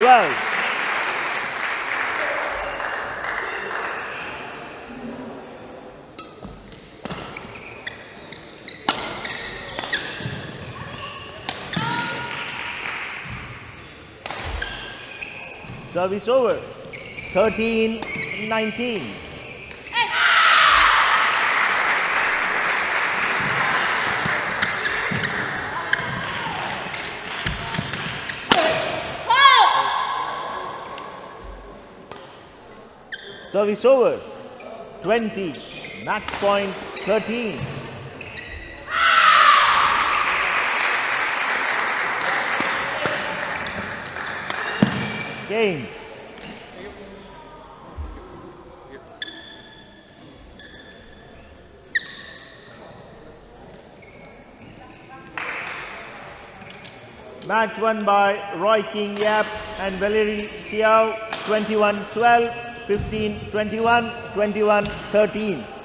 12. Service over. 13-19. Service over. 20. Match point 13. Game. Match won by Roy King Yap and Valerie Siow, 21-12, 15-21, 21-13.